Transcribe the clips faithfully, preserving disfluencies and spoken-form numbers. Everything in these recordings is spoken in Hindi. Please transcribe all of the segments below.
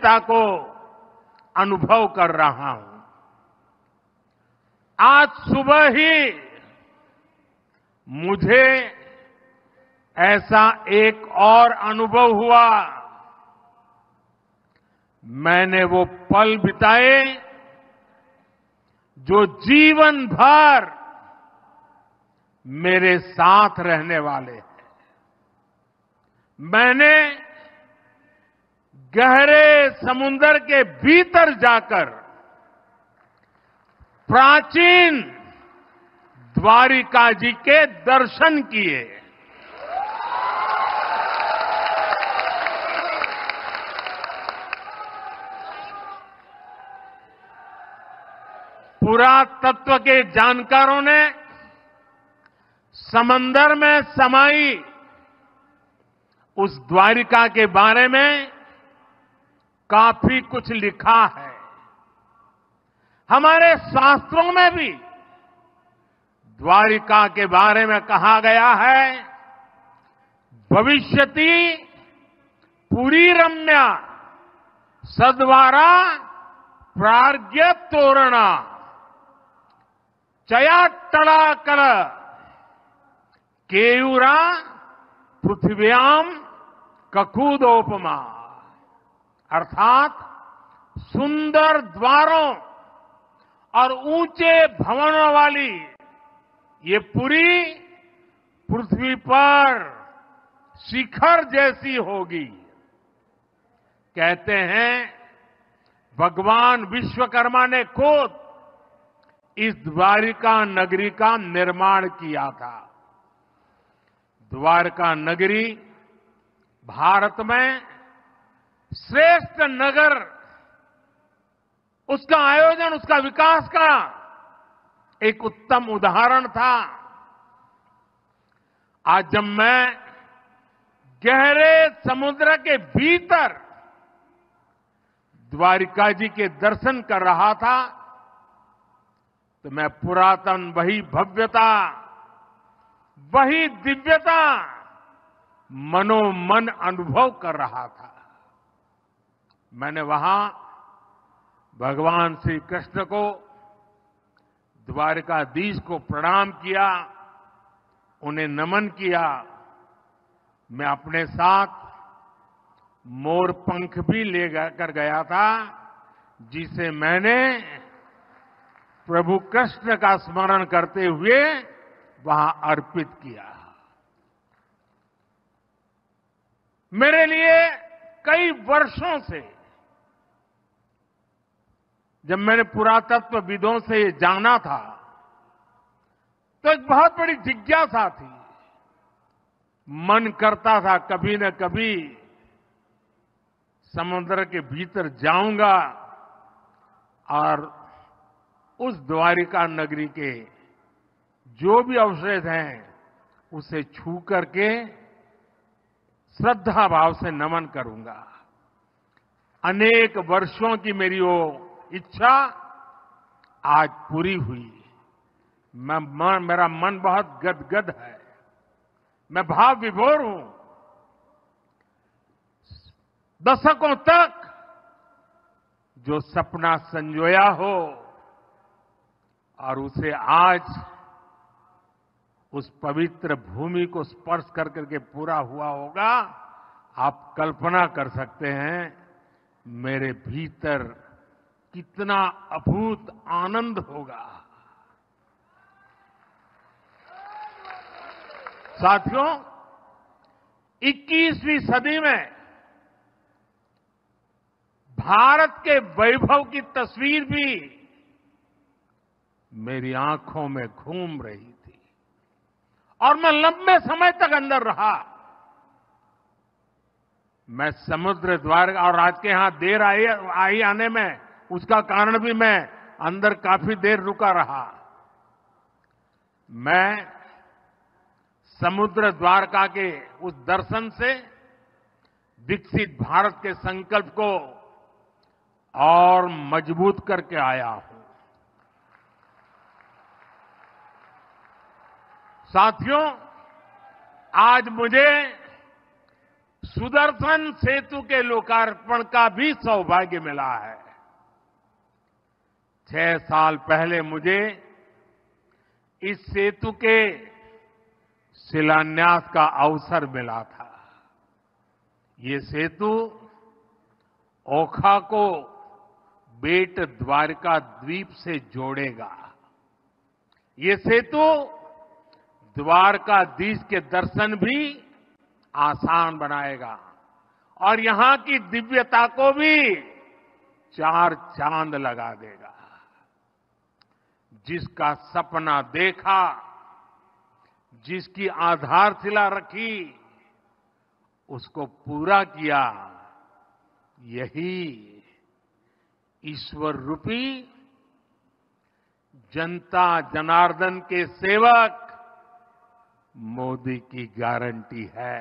पवित्रता को अनुभव कर रहा हूं। आज सुबह ही मुझे ऐसा एक और अनुभव हुआ। मैंने वो पल बिताए जो जीवन भर मेरे साथ रहने वाले हैं। मैंने गहरे समुद्र के भीतर जाकर प्राचीन द्वारिका जी के दर्शन किए। पुरातत्व के जानकारों ने समंदर में समाई उस द्वारिका के बारे में काफी कुछ लिखा है। हमारे शास्त्रों में भी द्वारिका के बारे में कहा गया है, भविष्यति पुरी रम्या सद्वारा प्राज्ञ तोरणा चयाट्टलाकल केयूरा पृथ्व्याम ककूदोपमा। अर्थात सुंदर द्वारों और ऊंचे भवनों वाली ये पुरी पृथ्वी पर शिखर जैसी होगी। कहते हैं भगवान विश्वकर्मा ने खुद इस द्वारिका नगरी का निर्माण किया था। द्वारका नगरी भारत में श्रेष्ठ नगर, उसका आयोजन, उसका विकास का एक उत्तम उदाहरण था। आज जब मैं गहरे समुद्र के भीतर द्वारिका जी के दर्शन कर रहा था तो मैं पुरातन वही भव्यता, वही दिव्यता मनोमन अनुभव कर रहा था। मैंने वहां भगवान श्री कृष्ण को, द्वारिकाधीश को प्रणाम किया, उन्हें नमन किया। मैं अपने साथ मोर पंख भी ले कर गया था, जिसे मैंने प्रभु कृष्ण का स्मरण करते हुए वहां अर्पित किया। मेरे लिए कई वर्षों से, जब मैंने पुरातत्वविदों से ये जाना था, तो एक बहुत बड़ी जिज्ञासा थी। मन करता था कभी न कभी समुद्र के भीतर जाऊंगा और उस द्वारिका नगरी के जो भी अवशेष हैं उसे छू करके श्रद्धा भाव से नमन करूंगा। अनेक वर्षों की मेरी वो इच्छा आज पूरी हुई। मैं मन, मेरा मन बहुत गदगद है, मैं भाव विभोर हूं। दशकों तक जो सपना संजोया हो और उसे आज उस पवित्र भूमि को स्पर्श कर करके पूरा हुआ होगा, आप कल्पना कर सकते हैं मेरे भीतर कितना अभूत आनंद होगा। साथियों, इक्कीसवीं सदी में भारत के वैभव की तस्वीर भी मेरी आंखों में घूम रही थी और मैं लंबे समय तक अंदर रहा। मैं समुद्र द्वार और आज के यहां देर आई आई आने में उसका कारण भी मैं अंदर काफी देर रुका रहा। मैं समुद्र द्वारका के उस दर्शन से विकसित भारत के संकल्प को और मजबूत करके आया हूं। साथियों, आज मुझे सुदर्शन सेतु के लोकार्पण का भी सौभाग्य मिला है। छह साल पहले मुझे इस सेतु के शिलान्यास का अवसर मिला था। ये सेतु ओखा को बेट द्वारका द्वीप से जोड़ेगा। ये सेतु द्वारकाधीश के दर्शन भी आसान बनाएगा और यहां की दिव्यता को भी चार चांद लगा देगा। जिसका सपना देखा, जिसकी आधारशिला रखी, उसको पूरा किया, यही ईश्वर रूपी जनता जनार्दन के सेवक मोदी की गारंटी है।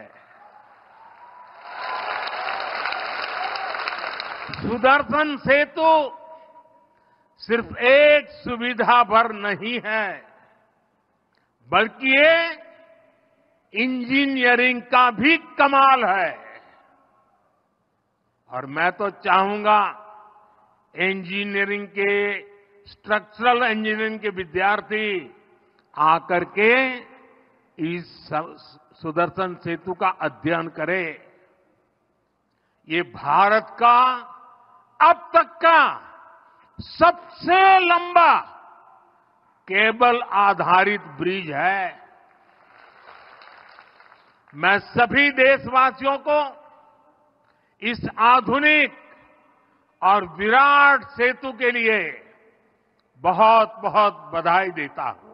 सुदर्शन सेतु सिर्फ एक सुविधा भर नहीं है, बल्कि ये इंजीनियरिंग का भी कमाल है। और मैं तो चाहूंगा इंजीनियरिंग के, स्ट्रक्चरल इंजीनियरिंग के विद्यार्थी आकर के इस सुदर्शन सेतु का अध्ययन करें। ये भारत का अब तक का सबसे लंबा केबल आधारित ब्रिज है। मैं सभी देशवासियों को इस आधुनिक और विराट सेतु के लिए बहुत बहुत बधाई देता हूं।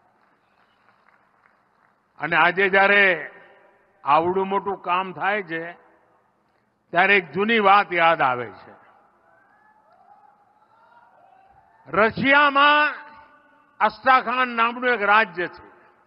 અને આજે જ્યારે આવડું મોટું કામ થાય છે ત્યારે એક જૂની વાત યાદ આવે છે। રશિયામાં અસ્ટ્રાખાન નામનું એક રાજ્ય છે।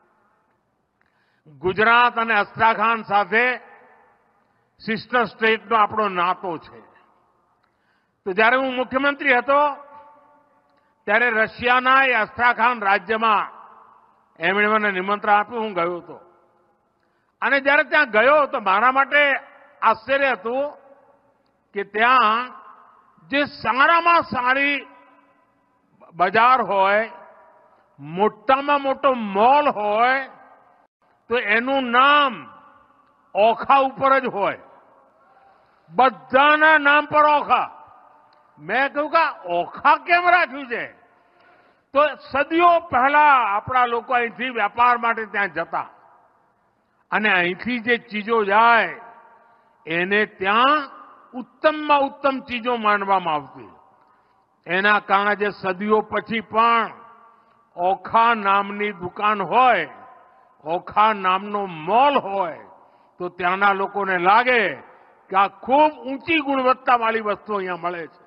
ગુજરાત અને અસ્ટ્રાખાન સાથે સિસ્ટર સ્ટેટનો આપણો નાતો છે। તો જ્યારે હું મુખ્યમંત્રી હતો ત્યારે રશિયાના એ અસ્ટ્રાખાન રાજ્યમાં એમણે મને નિમંત્રણ આપ્યું, હું ગયો હતો। અને જ્યારે ત્યાં ગયો તો મારા માટે આશ્ચર્ય હતું કે ત્યાં જે સારામાં સારી બજાર હોય, મોટામાં મોટો મોલ હોય, તો એનું નામ ઓખા ઉપર જ હોય। બધાના નામ પર ઓખા। મેં કહ્યું કે ઓખા કેમ રાખ્યું છે? તો સદીઓ પહેલા આપણા લોકો અહીંથી વેપાર માટે ત્યાં જતા અને અહીંથી જે ચીજો જાય એને ત્યાં ઉત્તમમાં ઉત્તમ ચીજો માનવામાં આવતી। એના કારણે જે સદીઓ પછી પણ ઓખા નામની દુકાન હોય, ઓખા નામનો મોલ હોય, તો ત્યાંના લોકોને લાગે કે આ ખૂબ ઊંચી ગુણવત્તાવાળી વસ્તુ અહીંયા મળે છે।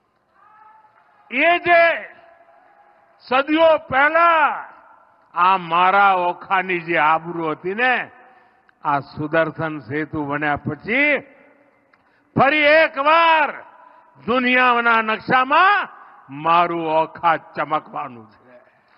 એ જે સદીઓ પહેલા આ મારા ઓખાની જે આબરૂ હતી ને, આ સુદર્શન સેતુ બન્યા પછી ફરી એકવાર દુનિયાના નકશામાં મારું ઓખા ચમકવાનું છે।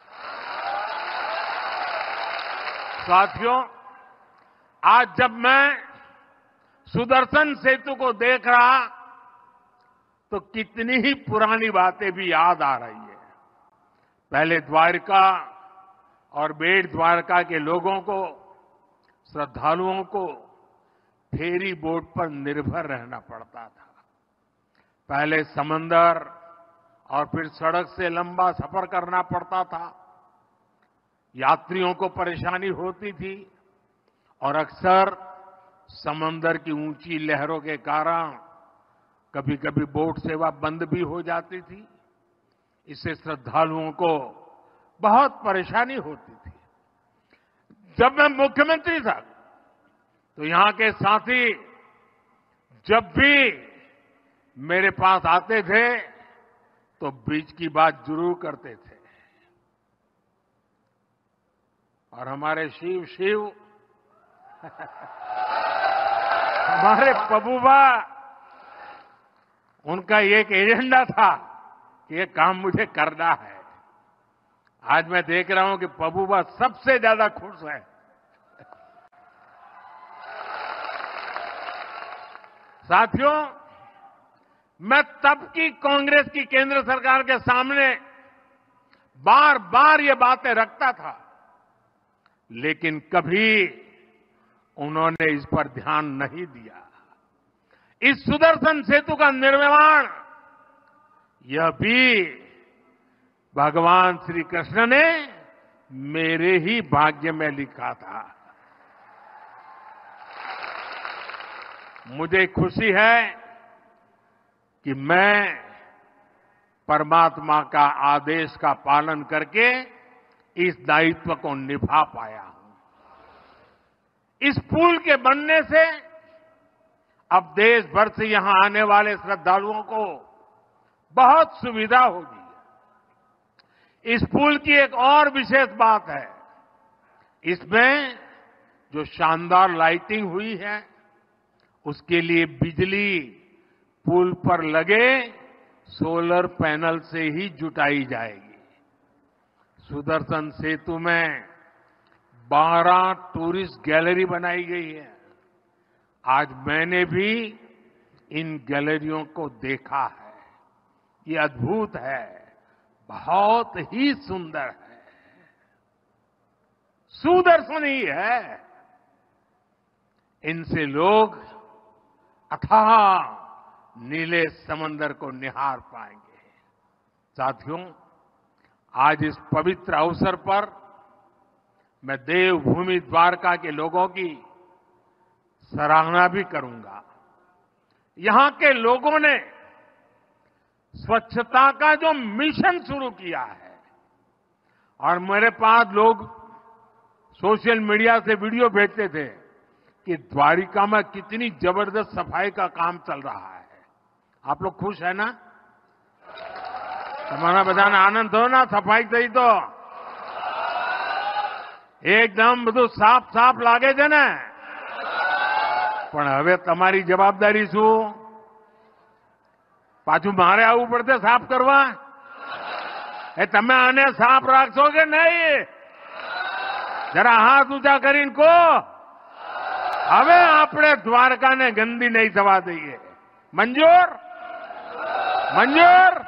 साथियों, आज जब मैं सुदर्शन सेतु को देख रहा तो कितनी ही पुरानी बातें भी याद आ रही है। पहले द्वारका और बेट द्वारका के लोगों को, श्रद्धालुओं को फेरी बोट पर निर्भर रहना पड़ता था। पहले समंदर और फिर सड़क से लंबा सफर करना पड़ता था। यात्रियों को परेशानी होती थी और अक्सर समंदर की ऊंची लहरों के कारण कभी कभी बोट सेवा बंद भी हो जाती थी। इससे श्रद्धालुओं को बहुत परेशानी होती थी। जब मैं मुख्यमंत्री था तो यहां के साथी जब भी मेरे पास आते थे तो ब्रिज की बात जरूर करते थे। और हमारे शिव शिव हमारे पबूबा, उनका एक एजेंडा था कि ये काम मुझे करना है। आज मैं देख रहा हूं कि पबूबा सबसे ज्यादा खुश है। साथियों, मैं तब की कांग्रेस की केंद्र सरकार के सामने बार बार ये बातें रखता था, लेकिन कभी उन्होंने इस पर ध्यान नहीं दिया। इस सुदर्शन सेतु का निर्माण यह भी भगवान श्री कृष्ण ने मेरे ही भाग्य में लिखा था। मुझे खुशी है कि मैं परमात्मा का आदेश का पालन करके इस दायित्व को निभा पाया हूं। इस पुल के बनने से अब देश भर से यहां आने वाले श्रद्धालुओं को बहुत सुविधा होगी। इस पुल की एक और विशेष बात है, इसमें जो शानदार लाइटिंग हुई है उसके लिए बिजली पुल पर लगे सोलर पैनल से ही जुटाई जाएगी। सुदर्शन सेतु में बारह टूरिस्ट गैलरी बनाई गई है। आज मैंने भी इन गैलरियों को देखा है। ये अद्भुत है, बहुत ही सुंदर है, सुदर्शन ही है। इनसे लोग अथाह नीले समंदर को निहार पाएंगे। साथियों, आज इस पवित्र अवसर पर मैं देवभूमि द्वारका के लोगों की सराहना भी करूंगा। यहां के लोगों ने स्वच्छता का जो मिशन शुरू किया है, और मेरे पास लोग सोशल मीडिया से वीडियो भेजते थे कि द्वारिका में कितनी जबरदस्त सफाई का काम चल रहा है। आप लोग खुश है ना? तुम्हारा बधाना आनंद हो ना? सफाई થઈ तो એકદમ બધું સાફ સાફ લાગે છે ને? પણ હવે તમારી જવાબદારી શું? પાછું મારે આવવું પડશે સાફ કરવા? એ તમે આને સાફ રાખશો કે નહીં? જરા હાથ ઊંચા કરીને કહો, હવે આપણે દ્વારકાને ગંદી નહીં થવા દઈએ। મંજૂર? मंजूर?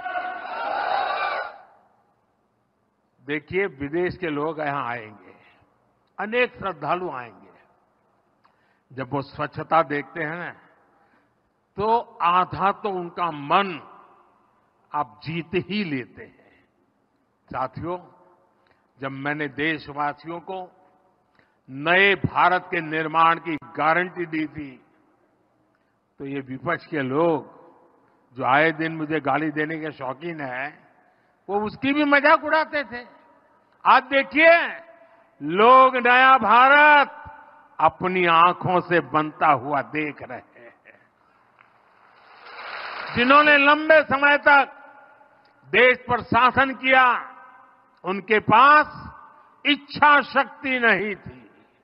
देखिए, विदेश के लोग यहां आएंगे, अनेक श्रद्धालु आएंगे। जब वो स्वच्छता देखते हैं ना, तो आधा तो उनका मन आप जीत ही लेते हैं। साथियों, जब मैंने देशवासियों को नए भारत के निर्माण की गारंटी दी थी, तो ये विपक्ष के लोग जो आए दिन मुझे गाली देने के शौकीन है, वो उसकी भी मजाक उड़ाते थे। आज देखिए, लोग नया भारत अपनी आंखों से बनता हुआ देख रहे हैं। जिन्होंने लंबे समय तक देश पर शासन किया, उनके पास इच्छा शक्ति नहीं थी।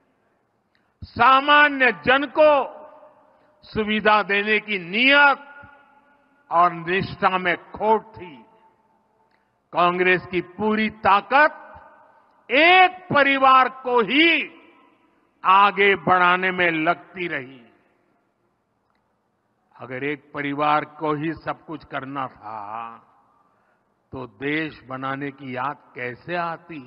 सामान्य जन को सुविधा देने की नीयत और निष्ठा में खोट थी। कांग्रेस की पूरी ताकत एक परिवार को ही आगे बढ़ाने में लगती रही। अगर एक परिवार को ही सब कुछ करना था, तो देश बनाने की याद कैसे आती?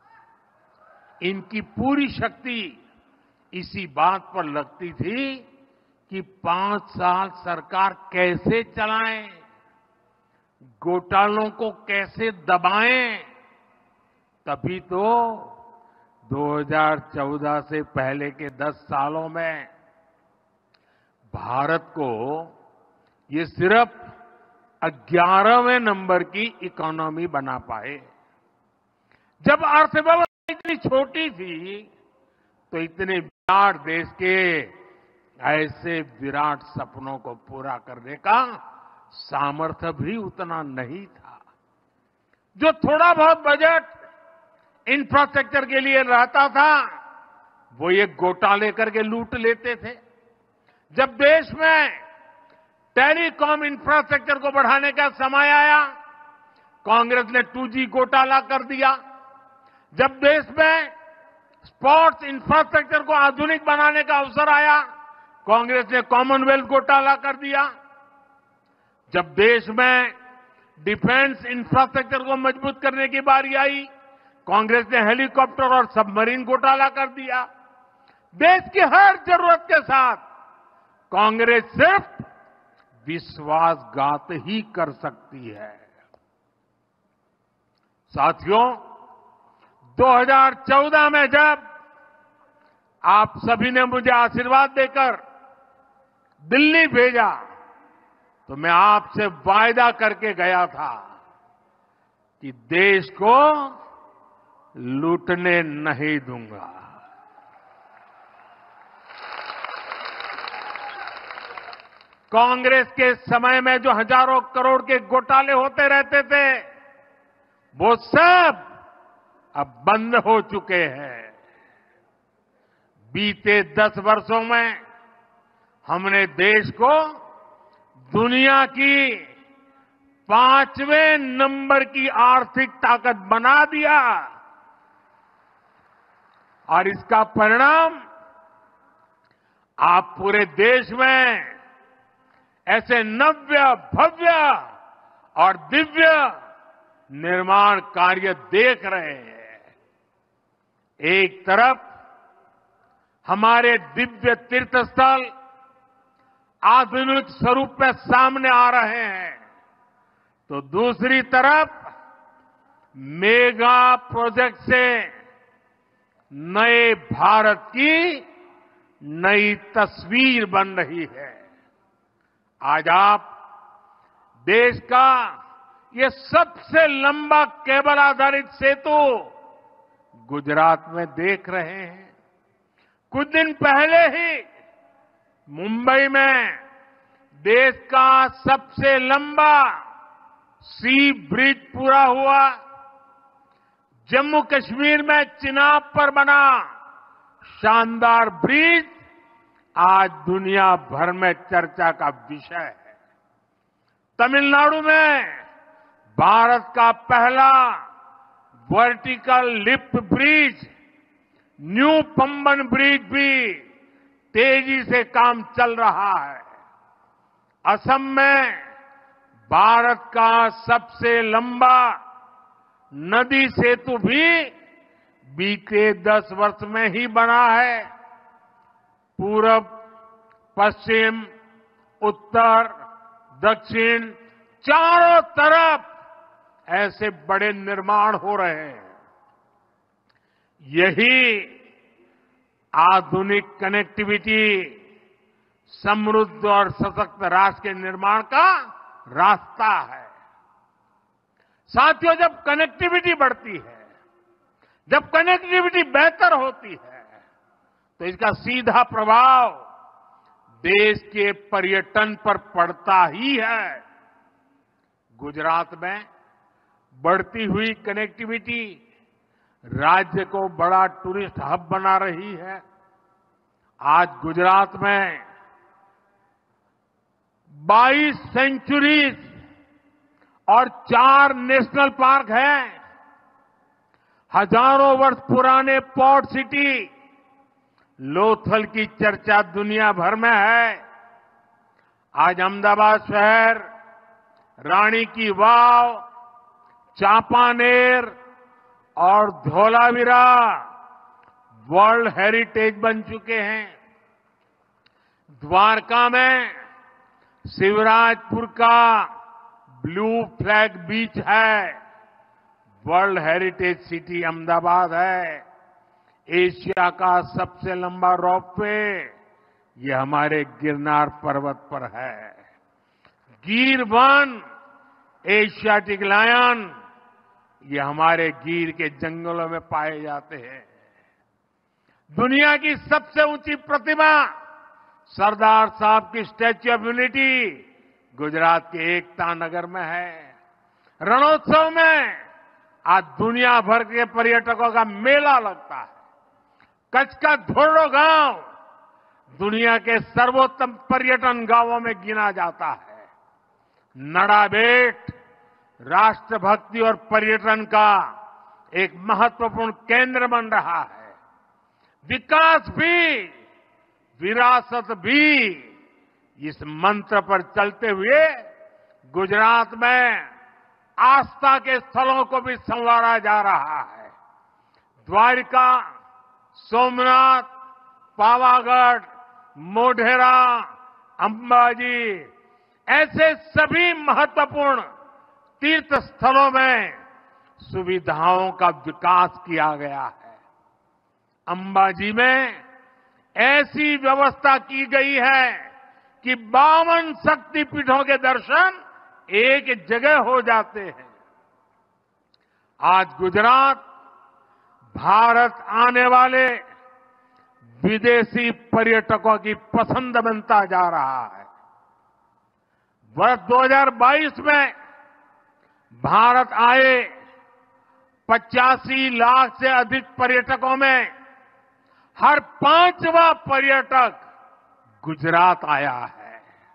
इनकी पूरी शक्ति इसी बात पर लगती थी कि पांच साल सरकार कैसे चलाएं, घोटालों को कैसे दबाएं। तभी तो दो हज़ार चौदह से पहले के दस सालों में भारत को ये सिर्फ ग्यारहवें नंबर की इकोनॉमी बना पाए। जब अर्थव्यवस्था इतनी छोटी थी, तो इतने विराट देश के ऐसे विराट सपनों को पूरा करने का सामर्थ्य भी उतना नहीं था। जो थोड़ा बहुत बजट इंफ्रास्ट्रक्चर के लिए रहता था, वो ये घोटाले करके लूट लेते थे। जब देश में टेलीकॉम इंफ्रास्ट्रक्चर को बढ़ाने का समय आया, कांग्रेस ने टू जी घोटाला कर दिया। जब देश में स्पोर्ट्स इंफ्रास्ट्रक्चर को आधुनिक बनाने का अवसर आया, कांग्रेस ने कॉमनवेल्थ घोटाला कर दिया। जब देश में डिफेंस इंफ्रास्ट्रक्चर को मजबूत करने की बारी आई, कांग्रेस ने हेलीकॉप्टर और सबमरीन घोटाला कर दिया। देश की हर जरूरत के साथ कांग्रेस सिर्फ विश्वासघात ही कर सकती है। साथियों, दो हज़ार चौदह में जब आप सभी ने मुझे आशीर्वाद देकर दिल्ली भेजा, तो मैं आपसे वायदा करके गया था कि देश को लूटने नहीं दूंगा। कांग्रेस के समय में जो हजारों करोड़ के घोटाले होते रहते थे, वो सब अब बंद हो चुके हैं। बीते दस वर्षों में हमने देश को दुनिया की पांचवें नंबर की आर्थिक ताकत बना दिया और इसका परिणाम आप पूरे देश में ऐसे नव्य, भव्य और दिव्य निर्माण कार्य देख रहे हैं। एक तरफ हमारे दिव्य तीर्थ स्थल आधुनिक स्वरूप में सामने आ रहे हैं, तो दूसरी तरफ मेगा प्रोजेक्ट से नए भारत की नई तस्वीर बन रही है। आज आप देश का ये सबसे लंबा केबल आधारित सेतु गुजरात में देख रहे हैं। कुछ दिन पहले ही मुंबई में देश का सबसे लंबा सी ब्रिज पूरा हुआ। जम्मू कश्मीर में चिनाब पर बना शानदार ब्रिज आज दुनिया भर में चर्चा का विषय है। तमिलनाडु में भारत का पहला vertical lift bridge new Pamban bridge भी तेजी से काम चल रहा है। असम में भारत का सबसे लंबा नदी सेतु भी बीते दस वर्ष में ही बना है। पूरब, पश्चिम, उत्तर, दक्षिण चारों तरफ ऐसे बड़े निर्माण हो रहे हैं। यही आधुनिक कनेक्टिविटी समृद्ध और सशक्त राष्ट्र के निर्माण का रास्ता है। साथियों, जब कनेक्टिविटी बढ़ती है, जब कनेक्टिविटी बेहतर होती है, तो इसका सीधा प्रभाव देश के पर्यटन पर पड़ता ही है। गुजरात में बढ़ती हुई कनेक्टिविटी राज्य को बड़ा टूरिस्ट हब बना रही है। आज गुजरात में बाईस सेंचुरीज और चार नेशनल पार्क हैं। हजारों वर्ष पुराने पोर्ट सिटी लोथल की चर्चा दुनिया भर में है। आज अहमदाबाद शहर, रानी की वाव, चांपानेर और धौलावीरा वर्ल्ड हेरिटेज बन चुके हैं। द्वारका में शिवराजपुर का ब्लू फ्लैग बीच है। वर्ल्ड हेरिटेज सिटी अहमदाबाद है। एशिया का सबसे लंबा रोपवे ये हमारे गिरनार पर्वत पर है। गिर वन, एशियाटिक लायन ये हमारे गिर के जंगलों में पाए जाते हैं। दुनिया की सबसे ऊंची प्रतिमा सरदार साहब की स्टैच्यू ऑफ यूनिटी गुजरात के एकता नगर में है। रणोत्सव में आज दुनिया भर के पर्यटकों का मेला लगता है। कच्छ का धोरडो गांव दुनिया के सर्वोत्तम पर्यटन गांवों में गिना जाता है। नड़ाबेट राष्ट्रभक्ति और पर्यटन का एक महत्वपूर्ण केंद्र बन रहा है। विकास भी विरासत भी इस मंत्र पर चलते हुए गुजरात में आस्था के स्थलों को भी संवारा जा रहा है। द्वारिका, सोमनाथ, पावागढ़, मोढेरा, अंबाजी ऐसे सभी महत्वपूर्ण तीर्थ स्थलों में सुविधाओं का विकास किया गया है। अंबाजी में ऐसी व्यवस्था की गई है कि बावन शक्तिपीठों के दर्शन एक जगह हो जाते हैं। आज गुजरात भारत आने वाले विदेशी पर्यटकों की पसंद बनता जा रहा है। वर्ष दो हज़ार बाईस में भारत आए पचासी लाख से अधिक पर्यटकों में हर पांचवा पर्यटक गुजरात आया है।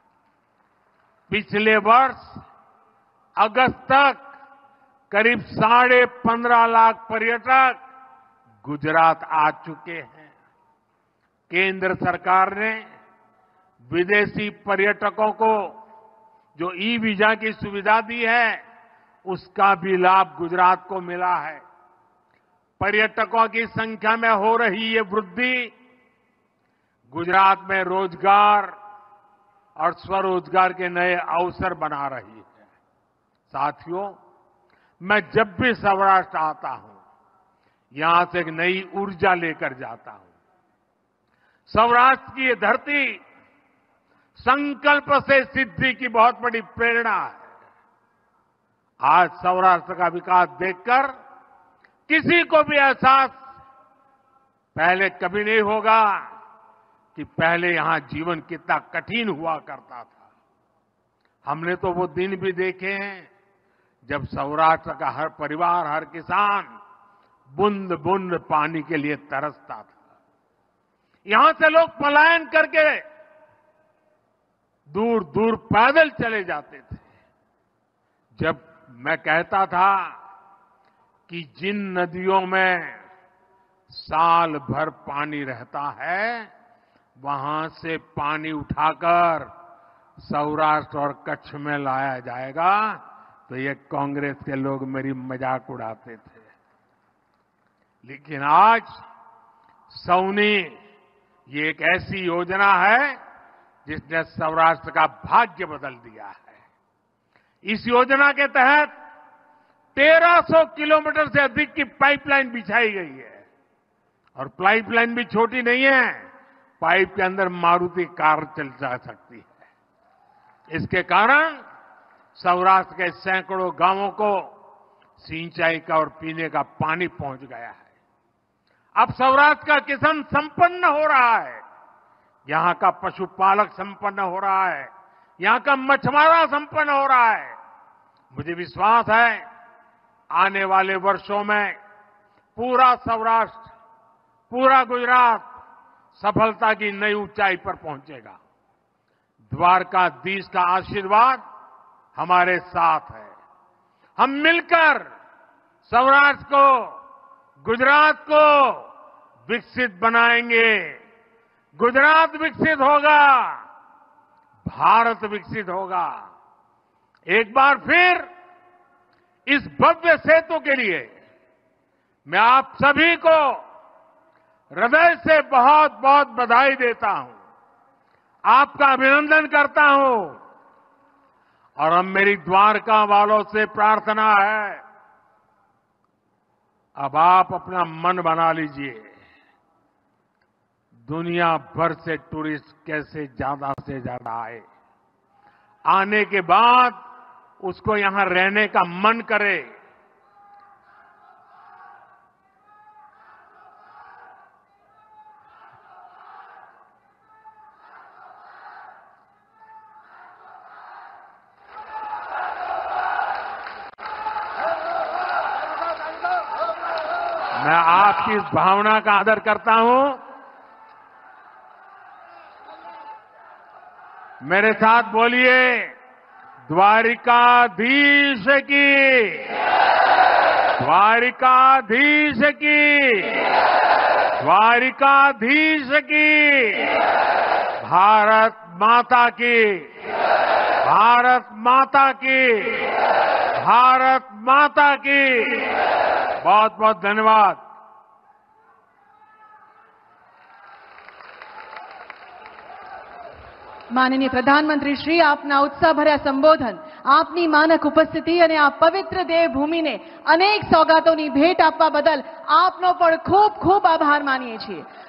पिछले वर्ष अगस्त तक करीब साढ़े पंद्रह लाख पर्यटक गुजरात आ चुके हैं। केंद्र सरकार ने विदेशी पर्यटकों को जो ई वीजा की सुविधा दी है, उसका भी लाभ गुजरात को मिला है। पर्यटकों की संख्या में हो रही ये वृद्धि गुजरात में रोजगार और स्वरोजगार के नए अवसर बना रही है। साथियों, मैं जब भी सौराष्ट्र आता हूं, यहां से एक नई ऊर्जा लेकर जाता हूं। सौराष्ट्र की ये धरती संकल्प से सिद्धि की बहुत बड़ी प्रेरणा है। आज सौराष्ट्र का विकास देखकर किसी को भी एहसास पहले कभी नहीं होगा कि पहले यहां जीवन कितना कठिन हुआ करता था। हमने तो वो दिन भी देखे हैं जब सौराष्ट्र का हर परिवार, हर किसान बूंद बूंद पानी के लिए तरसता था। यहां से लोग पलायन करके दूर दूर पैदल चले जाते थे। जब मैं कहता था कि जिन नदियों में साल भर पानी रहता है, वहां से पानी उठाकर सौराष्ट्र और कच्छ में लाया जाएगा, तो ये कांग्रेस के लोग मेरी मजाक उड़ाते थे। लेकिन आज सौनी ये एक ऐसी योजना है जिसने सौराष्ट्र का भाग्य बदल दिया है। इस योजना के तहत तेरह सौ किलोमीटर से अधिक की पाइपलाइन बिछाई गई है। और पाइपलाइन भी छोटी नहीं है, पाइप के अंदर मारुति कार चल जा सकती है। इसके कारण सौराष्ट्र के सैकड़ों गांवों को सिंचाई का और पीने का पानी पहुंच गया है। अब सौराष्ट्र का किसान संपन्न हो रहा है, यहां का पशुपालक संपन्न हो रहा है, यहां का मछुआरा संपन्न हो रहा है। मुझे विश्वास है आने वाले वर्षों में पूरा सौराष्ट्र, पूरा गुजरात सफलता की नई ऊंचाई पर पहुंचेगा। द्वारकाधीश का आशीर्वाद हमारे साथ है। हम मिलकर सौराष्ट्र को, गुजरात को विकसित बनाएंगे। गुजरात विकसित होगा, भारत विकसित होगा। एक बार फिर इस भव्य सेतु के लिए मैं आप सभी को हृदय से बहुत बहुत बधाई देता हूं, आपका अभिनंदन करता हूं। और अब मेरी द्वारका वालों से प्रार्थना है, अब आप अपना मन बना लीजिए। दुनिया भर से टूरिस्ट कैसे ज्यादा से ज्यादा आए, आने के बाद उसको यहां रहने का मन करे। मैं आपकी इस भावना का आदर करता हूं। मेरे साथ बोलिए, द्वारिकाधीश की, द्वारिकाधीश की, द्वारिकाधीश की, भारत माता की, भारत माता की, भारत माता की। बहुत बहुत धन्यवाद। માનનીય પ્રધાનમંત્રી શ્રી, આપના ઉત્સાહભર્યા સંબોધન, આપની માનક ઉપસ્થિતિ અને આ પવિત્ર દેવભૂમિને અનેક સોગાતોની ભેટ આપવા બદલ આપનો પણ ખૂબ ખૂબ આભાર માનીએ છીએ।